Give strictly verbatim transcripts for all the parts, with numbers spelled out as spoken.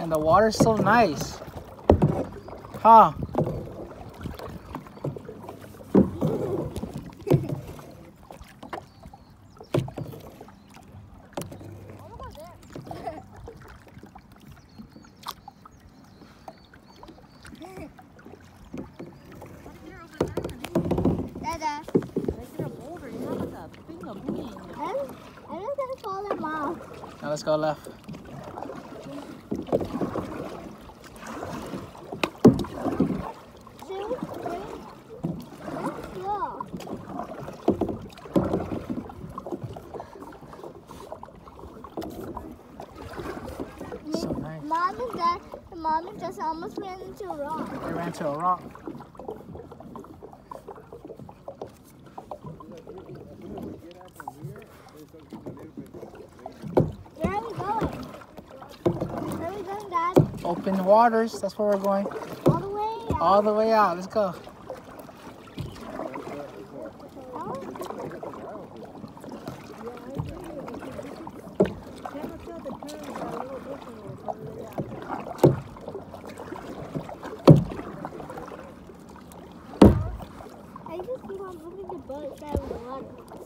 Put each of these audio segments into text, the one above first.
And the water's so nice. Huh? Dada. I'm just gonna call them off. Now let's go left. Two, three. Let's go. So nice. Mom and Dad, Mom and just almost ran into a rock. They ran into a rock. Where are we going? Where are we going, Dad? Open waters. That's where we're going. All the way out? All the way out. Let's go. I just keep on moving the boat out of the water.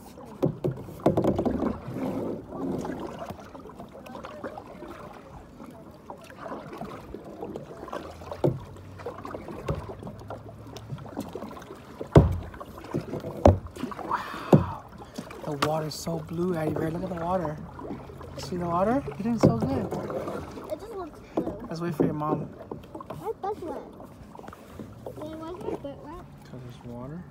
Wow. The water's so blue, Addie Bear. Look at the water. See the water? You're doing so good. It just looks blue. Let's wait for your mom. My butt's wet. Wait, why is my butt wet? Because there's water.